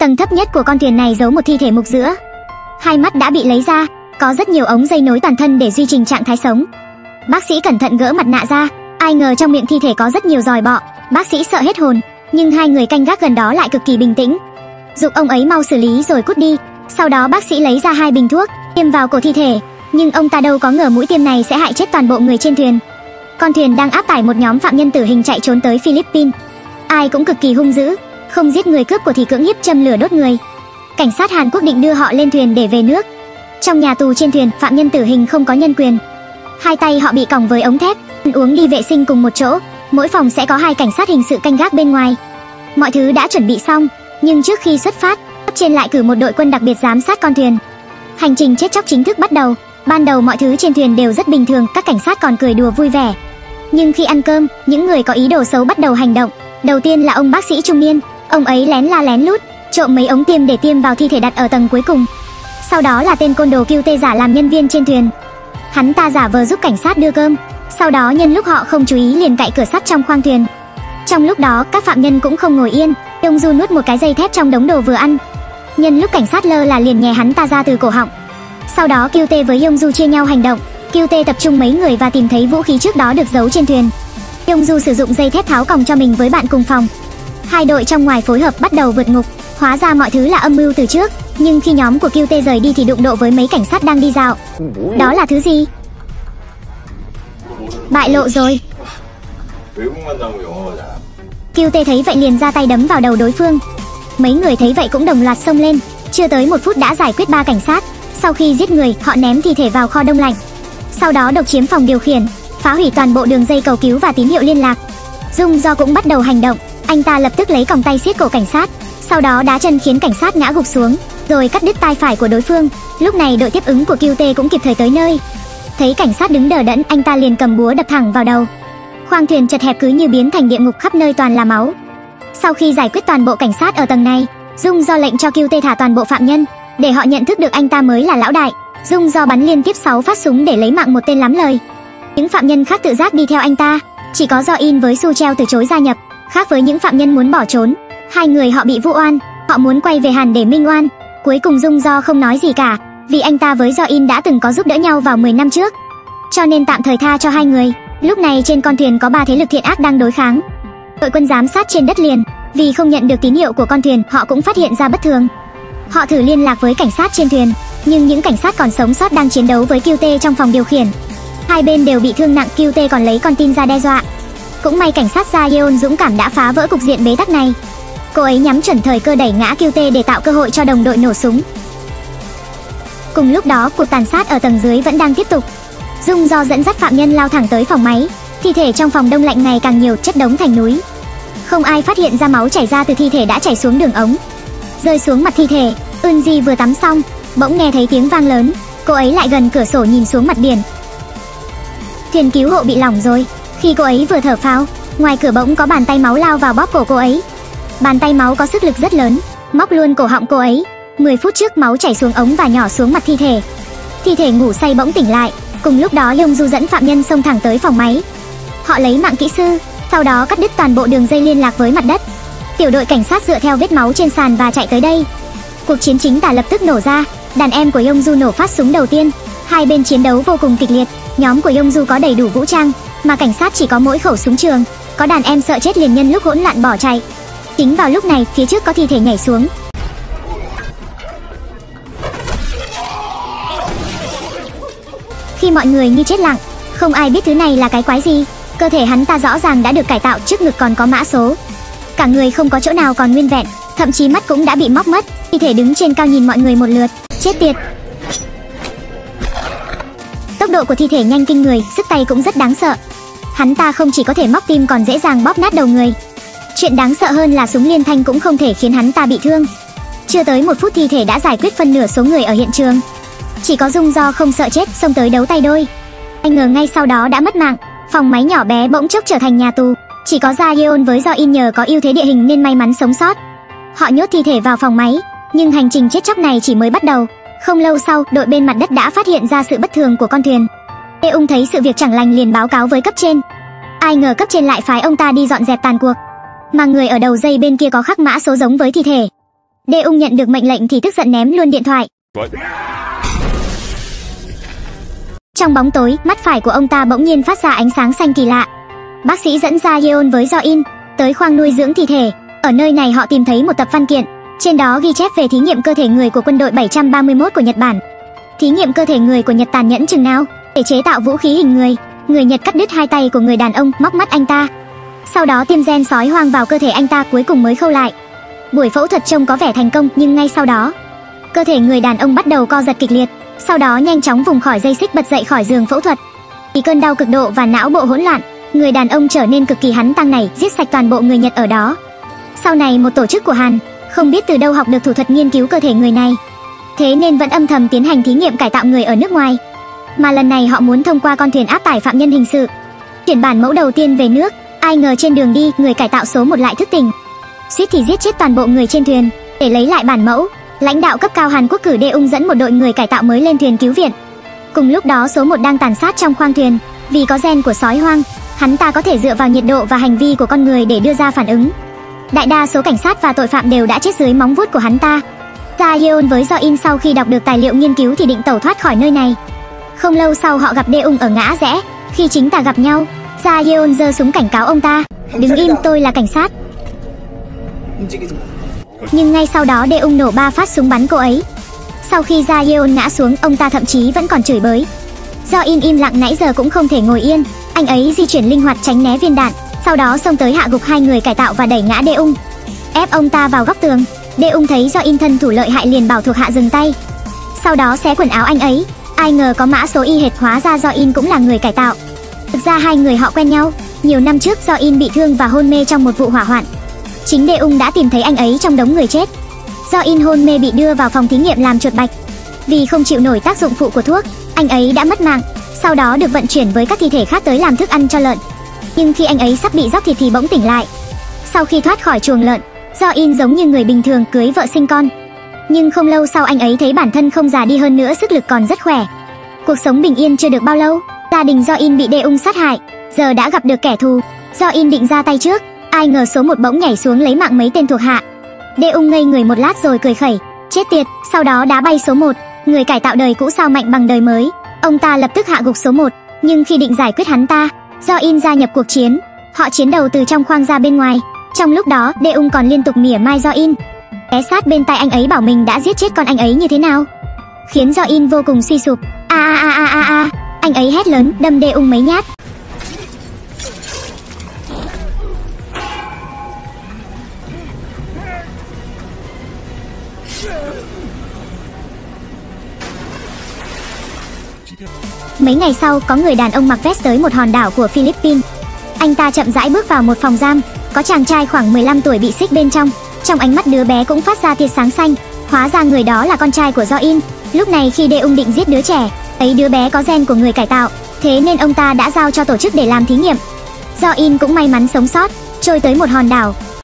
Tầng thấp nhất của con thuyền này giấu một thi thể mục giữa. Hai mắt đã bị lấy ra, có rất nhiều ống dây nối toàn thân để duy trì trạng thái sống. Bác sĩ cẩn thận gỡ mặt nạ ra, ai ngờ trong miệng thi thể có rất nhiều giòi bọ. Bác sĩ sợ hết hồn, nhưng hai người canh gác gần đó lại cực kỳ bình tĩnh, giục ông ấy mau xử lý rồi cút đi. Sau đó bác sĩ lấy ra 2 bình thuốc tiêm vào cổ thi thể, nhưng ông ta đâu có ngờ mũi tiêm này sẽ hại chết toàn bộ người trên thuyền. Con thuyền đang áp tải một nhóm phạm nhân tử hình chạy trốn tới Philippines. Ai cũng cực kỳ hung dữ, không giết người cướp của thì cưỡng hiếp châm lửa đốt người. Cảnh sát Hàn Quốc định đưa họ lên thuyền để về nước. Trong nhà tù trên thuyền, phạm nhân tử hình không có nhân quyền. Hai tay họ bị còng với ống thép, uống đi vệ sinh cùng một chỗ. Mỗi phòng sẽ có 2 cảnh sát hình sự canh gác bên ngoài. Mọi thứ đã chuẩn bị xong, nhưng trước khi xuất phát, cấp trên lại cử một đội quân đặc biệt giám sát con thuyền. Hành trình chết chóc chính thức bắt đầu. Ban đầu mọi thứ trên thuyền đều rất bình thường, các cảnh sát còn cười đùa vui vẻ. Nhưng khi ăn cơm, những người có ý đồ xấu bắt đầu hành động. Đầu tiên là ông bác sĩ trung niên, ông ấy lén la lén lút trộm mấy ống tiêm để tiêm vào thi thể đặt ở tầng cuối cùng. Sau đó là tên côn đồ QT giả làm nhân viên trên thuyền. Hắn ta giả vờ giúp cảnh sát đưa cơm, sau đó nhân lúc họ không chú ý liền cạy cửa sắt trong khoang thuyền. Trong lúc đó, các phạm nhân cũng không ngồi yên, Yongju nuốt một cái dây thép trong đống đồ vừa ăn. Nhân lúc cảnh sát lơ là liền nhè hắn ta ra từ cổ họng. Sau đó QT với Yongju chia nhau hành động. QT tập trung mấy người và tìm thấy vũ khí trước đó được giấu trên thuyền. Yongju sử dụng dây thép tháo còng cho mình với bạn cùng phòng. Hai đội trong ngoài phối hợp bắt đầu vượt ngục. Hóa ra mọi thứ là âm mưu từ trước, nhưng khi nhóm của QT rời đi thì đụng độ với mấy cảnh sát đang đi dạo. Đó là thứ gì? Bại lộ rồi. QT thấy vậy liền ra tay đấm vào đầu đối phương. Mấy người thấy vậy cũng đồng loạt xông lên. Chưa tới 1 phút đã giải quyết 3 cảnh sát. Sau khi giết người, họ ném thi thể vào kho đông lạnh. Sau đó độc chiếm phòng điều khiển, phá hủy toàn bộ đường dây cầu cứu và tín hiệu liên lạc. Dung Do cũng bắt đầu hành động. Anh ta lập tức lấy còng tay siết cổ cảnh sát, sau đó đá chân khiến cảnh sát ngã gục xuống, rồi cắt đứt tai phải của đối phương. Lúc này đội tiếp ứng của QT cũng kịp thời tới nơi. Thấy cảnh sát đứng đờ đẫn, anh ta liền cầm búa đập thẳng vào đầu. Khoang thuyền chật hẹp cứ như biến thành địa ngục, khắp nơi toàn là máu. Sau khi giải quyết toàn bộ cảnh sát ở tầng này, Dung Do lệnh cho QT thả toàn bộ phạm nhân, để họ nhận thức được anh ta mới là lão đại. Dung Do bắn liên tiếp 6 phát súng để lấy mạng một tên lắm lời. Những phạm nhân khác tự giác đi theo anh ta, chỉ có Do In với Su Treo từ chối gia nhập. Khác với những phạm nhân muốn bỏ trốn, 2 người họ bị vu oan, họ muốn quay về Hàn để minh oan. Cuối cùng Dung Do không nói gì cả, vì anh ta với Do In đã từng có giúp đỡ nhau vào 10 năm trước, cho nên tạm thời tha cho 2 người. Lúc này trên con thuyền có 3 thế lực thiện ác đang đối kháng. Đội quân giám sát trên đất liền, vì không nhận được tín hiệu của con thuyền, họ cũng phát hiện ra bất thường. Họ thử liên lạc với cảnh sát trên thuyền, nhưng những cảnh sát còn sống sót đang chiến đấu với QT trong phòng điều khiển. Hai bên đều bị thương nặng, QT còn lấy con tin ra đe dọa. Cũng may cảnh sát Gia Yeon dũng cảm đã phá vỡ cục diện bế tắc này. Cô ấy nhắm chuẩn thời cơ đẩy ngã QT để tạo cơ hội cho đồng đội nổ súng. Cùng lúc đó, cuộc tàn sát ở tầng dưới vẫn đang tiếp tục. Dung Do dẫn dắt phạm nhân lao thẳng tới phòng máy. Thi thể trong phòng đông lạnh ngày càng nhiều, chất đống thành núi. Không ai phát hiện ra máu chảy ra từ thi thể đã chảy xuống đường ống, rơi xuống mặt thi thể. Eunji vừa tắm xong, bỗng nghe thấy tiếng vang lớn. Cô ấy lại gần cửa sổ nhìn xuống mặt biển. Thuyền cứu hộ bị lỏng rồi. Khi cô ấy vừa thở phào, ngoài cửa bỗng có bàn tay máu lao vào bóp cổ cô ấy. Bàn tay máu có sức lực rất lớn, móc luôn cổ họng cô ấy. 10 phút trước máu chảy xuống ống và nhỏ xuống mặt thi thể. Thi thể ngủ say bỗng tỉnh lại. Cùng lúc đó Yongju dẫn phạm nhân xông thẳng tới phòng máy. Họ lấy mạng kỹ sư, sau đó cắt đứt toàn bộ đường dây liên lạc với mặt đất. Tiểu đội cảnh sát dựa theo vết máu trên sàn và chạy tới đây. Cuộc chiến chính tả lập tức nổ ra. Đàn em của Yongju nổ phát súng đầu tiên. Hai bên chiến đấu vô cùng kịch liệt. Nhóm của Yongju có đầy đủ vũ trang, mà cảnh sát chỉ có mỗi khẩu súng trường. Có đàn em sợ chết liền nhân lúc hỗn loạn bỏ chạy. Chính vào lúc này, phía trước có thi thể nhảy xuống. Khi mọi người như chết lặng, không ai biết thứ này là cái quái gì. Cơ thể hắn ta rõ ràng đã được cải tạo, trước ngực còn có mã số. Cả người không có chỗ nào còn nguyên vẹn, thậm chí mắt cũng đã bị móc mất. Thi thể đứng trên cao nhìn mọi người một lượt. Chết tiệt. Tốc độ của thi thể nhanh kinh người, sức tay cũng rất đáng sợ. Hắn ta không chỉ có thể móc tim còn dễ dàng bóp nát đầu người. Chuyện đáng sợ hơn là súng liên thanh cũng không thể khiến hắn ta bị thương. Chưa tới 1 phút thi thể đã giải quyết phân nửa số người ở hiện trường. Chỉ có Dung Do không sợ chết, xông tới đấu tay đôi. Anh ngờ ngay sau đó đã mất mạng. Phòng máy nhỏ bé bỗng chốc trở thành nhà tù. Chỉ có Gia Yeon với Do In nhờ có ưu thế địa hình nên may mắn sống sót. Họ nhốt thi thể vào phòng máy, nhưng hành trình chết chóc này chỉ mới bắt đầu. Không lâu sau, đội bên mặt đất đã phát hiện ra sự bất thường của con thuyền. Eung thấy sự việc chẳng lành liền báo cáo với cấp trên. Ai ngờ cấp trên lại phái ông ta đi dọn dẹp tàn cuộc, mà người ở đầu dây bên kia có khắc mã số giống với thi thể. Deung nhận được mệnh lệnh thì tức giận ném luôn điện thoại. Trong bóng tối, mắt phải của ông ta bỗng nhiên phát ra ánh sáng xanh kỳ lạ. Bác sĩ dẫn ra Yeon với Jo-in tới khoang nuôi dưỡng thi thể. Ở nơi này họ tìm thấy một tập văn kiện, trên đó ghi chép về thí nghiệm cơ thể người của quân đội 731 của Nhật Bản. Thí nghiệm cơ thể người của Nhật tàn nhẫn chừng nào, để chế tạo vũ khí hình người. Người Nhật cắt đứt hai tay của người đàn ông, móc mắt anh ta. Sau đó tiêm gen sói hoang vào cơ thể anh ta, cuối cùng mới khâu lại. Buổi phẫu thuật trông có vẻ thành công, nhưng ngay sau đó, cơ thể người đàn ông bắt đầu co giật kịch liệt, sau đó nhanh chóng vùng khỏi dây xích bật dậy khỏi giường phẫu thuật. Vì cơn đau cực độ và não bộ hỗn loạn, người đàn ông trở nên cực kỳ hắn tăng này, giết sạch toàn bộ người Nhật ở đó. Sau này một tổ chức của Hàn không biết từ đâu học được thủ thuật nghiên cứu cơ thể người này, thế nên vẫn âm thầm tiến hành thí nghiệm cải tạo người ở nước ngoài. Mà lần này họ muốn thông qua con thuyền áp tải phạm nhân hình sự, chuyển bản mẫu đầu tiên về nước. Ai ngờ trên đường đi, người cải tạo số 1 lại thức tỉnh, suýt thì giết chết toàn bộ người trên thuyền. Để lấy lại bản mẫu, lãnh đạo cấp cao Hàn Quốc cử Deung dẫn một đội người cải tạo mới lên thuyền cứu viện. Cùng lúc đó số 1 đang tàn sát trong khoang thuyền. Vì có gen của sói hoang, hắn ta có thể dựa vào nhiệt độ và hành vi của con người để đưa ra phản ứng. Đại đa số cảnh sát và tội phạm đều đã chết dưới móng vuốt của hắn ta. Ja Yeon với Jo-in sau khi đọc được tài liệu nghiên cứu thì định tẩu thoát khỏi nơi này. Không lâu sau họ gặp Deung ở ngã rẽ. Khi chính tà gặp nhau, Ja Yeon giơ súng cảnh cáo ông ta: "Đứng im, tôi là cảnh sát." Nhưng ngay sau đó Deung nổ 3 phát súng bắn cô ấy. Sau khi Ja Yeon ngã xuống, ông ta thậm chí vẫn còn chửi bới. Jo-in im lặng nãy giờ cũng không thể ngồi yên, anh ấy di chuyển linh hoạt tránh né viên đạn, sau đó xông tới hạ gục hai người cải tạo và đẩy ngã Deung, ép ông ta vào góc tường. Deung thấy Jo-in thân thủ lợi hại liền bảo thuộc hạ dừng tay, sau đó xé quần áo anh ấy. Ai ngờ có mã số y hệt, hóa ra Jo-in cũng là người cải tạo. Thực ra hai người họ quen nhau, nhiều năm trước Jo-in bị thương và hôn mê trong một vụ hỏa hoạn. Chính Deung đã tìm thấy anh ấy trong đống người chết. Jo-in hôn mê bị đưa vào phòng thí nghiệm làm chuột bạch. Vì không chịu nổi tác dụng phụ của thuốc, anh ấy đã mất mạng, sau đó được vận chuyển với các thi thể khác tới làm thức ăn cho lợn. Nhưng khi anh ấy sắp bị róc thịt thì bỗng tỉnh lại. Sau khi thoát khỏi chuồng lợn, Jo-in giống như người bình thường cưới vợ sinh con. Nhưng không lâu sau anh ấy thấy bản thân không già đi, hơn nữa sức lực còn rất khỏe. Cuộc sống bình yên chưa được bao lâu, gia đình Jo-in bị Deung sát hại, giờ đã gặp được kẻ thù. Jo-in định ra tay trước, ai ngờ số 1 bỗng nhảy xuống lấy mạng mấy tên thuộc hạ. Deung ngây người một lát rồi cười khẩy: "Chết tiệt", sau đó đá bay số 1. Người cải tạo đời cũ sao mạnh bằng đời mới, ông ta lập tức hạ gục số 1. Nhưng khi định giải quyết hắn ta, Jo-in gia nhập cuộc chiến. Họ chiến đầu từ trong khoang ra bên ngoài. Trong lúc đó, Deung còn liên tục mỉa mai Jo-in, ghé sát bên tai anh ấy bảo mình đã giết chết con anh ấy như thế nào, khiến Jo-in vô cùng suy sụp. A, anh ấy hét lớn, đâm Deung mấy nhát. Mấy ngày sau, có người đàn ông mặc vest tới một hòn đảo của Philippines. Anh ta chậm rãi bước vào một phòng giam, có chàng trai khoảng 15 tuổi bị xích bên trong. Trong ánh mắt đứa bé cũng phát ra tia sáng xanh. Hóa ra người đó là con trai của Jo-in. Lúc này khi Deung định giết đứa trẻ, ấy đứa bé có gen của người cải tạo, thế nên ông ta đã giao cho tổ chức để làm thí nghiệm. Jo-in cũng may mắn sống sót, trôi tới một hòn đảo.